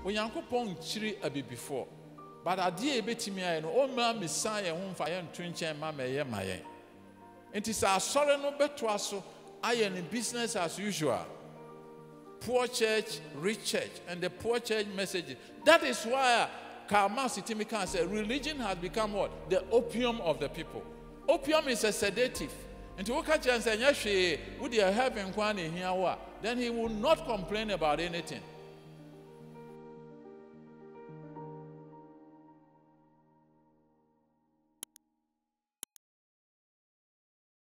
Onyankopɔn nkyiri abi before. But adeɛ ebetimi ayɛ no o ma mesan yɛn ho mfa yɛn nto nkyɛn ma mɛyɛ ma yɛn. Nti sɛ asɔre no bɛtoa so ayɛ ne business as usual. Poor church, rich church, and the poor church message. That is why Karl Marx can say religion has become what? The opium of the people. Opium is a sedative. And to look at you and say, yes, would you have in here? Then he will not complain about anything.